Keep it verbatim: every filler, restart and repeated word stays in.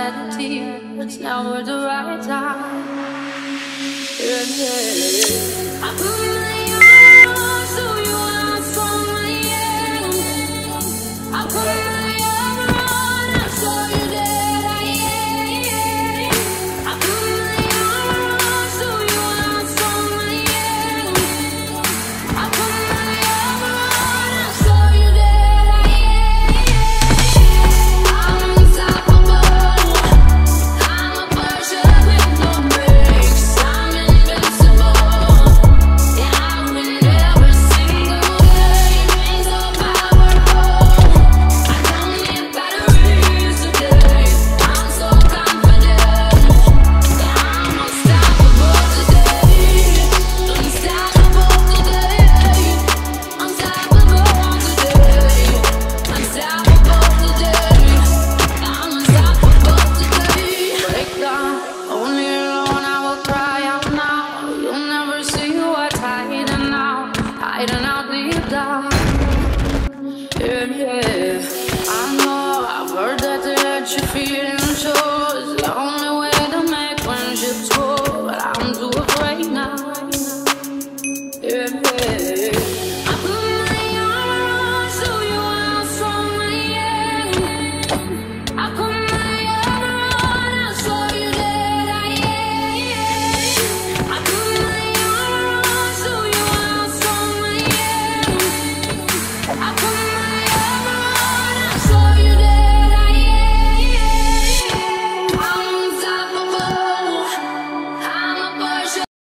insanity. It's never the right time. Yeah, yeah, yeah. I put my arms to you out from my end. I put my arms around, I saw you there. I am. I put my arms to you out from my end. I put my arms around, I saw you there. I am. I'm unstoppable. I'm a Persian with no brakes. I'm invincible. Yeah, I win every single game. So powerful. I don't need batteries today. I'm so confident. Yeah, I'm unstoppable today. Unstoppable today. Unstoppable today. Unstoppable today. I'm unstoppable today. Break down. Only alone I will cry out now. You'll never see what's hiding out. Hiding out deep down. Yeah, yeah. I know I've heard that they let you feel